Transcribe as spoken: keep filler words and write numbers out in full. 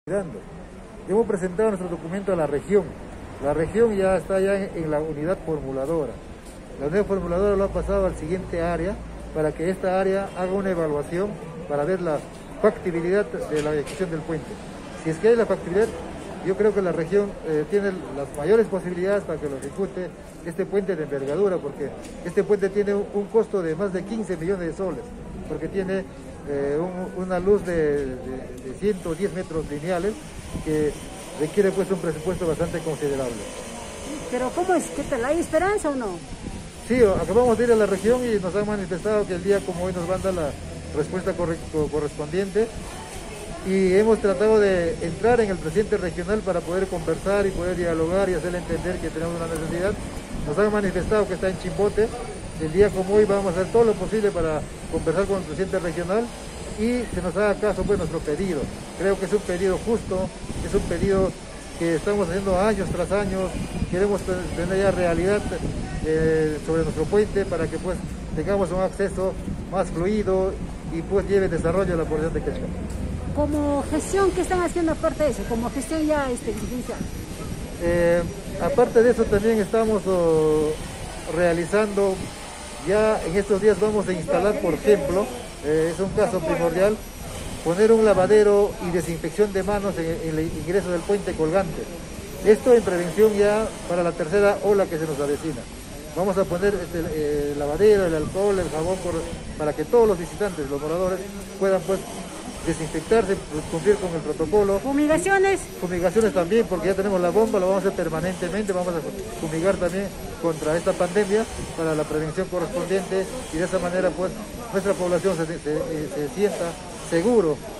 Dando. Hemos presentado nuestro documento a la región. La región ya está ya en, en la unidad formuladora. La unidad formuladora lo ha pasado al siguiente área para que esta área haga una evaluación para ver la factibilidad de la ejecución del puente. Si es que hay la factibilidad, yo creo que la región eh, tiene las mayores posibilidades para que lo ejecute este puente de envergadura, porque este puente tiene un, un costo de más de quince millones de soles, porque tiene eh, un, una luz de, de, de ciento diez metros lineales que requiere pues un presupuesto bastante considerable. Pero ¿cómo es? ¿Qué tal? ¿Hay esperanza o no? Sí, acabamos de ir a la región y nos han manifestado que el día como hoy nos van a dar la respuesta correspondiente, y hemos tratado de entrar en el presidente regional para poder conversar y poder dialogar y hacerle entender que tenemos una necesidad. Nos han manifestado que está en Chimbote. El día como hoy vamos a hacer todo lo posible para conversar con el presidente regional y se nos haga caso pues nuestro pedido. Creo que es un pedido justo, es un pedido que estamos haciendo años tras años. Queremos tener ya realidad eh, sobre nuestro puente para que pues tengamos un acceso más fluido y pues lleve desarrollo a la población de Quechua. Como gestión, ¿qué están haciendo aparte de eso? Como gestión ya este, dirigencial. Eh, aparte de eso también estamos oh, realizando, ya en estos días vamos a instalar, por ejemplo, eh, es un caso primordial, poner un lavadero y desinfección de manos en, en el ingreso del puente colgante. Esto en prevención ya para la tercera ola que se nos avecina. Vamos a poner este, eh, el lavadero, el alcohol, el jabón, por, para que todos los visitantes, los moradores, puedan pues desinfectarse, cumplir con el protocolo. ¿Fumigaciones? Fumigaciones también, porque ya tenemos la bomba, lo vamos a hacer permanentemente, vamos a fumigar también contra esta pandemia para la prevención correspondiente, y de esa manera pues nuestra población se, se, se sienta seguro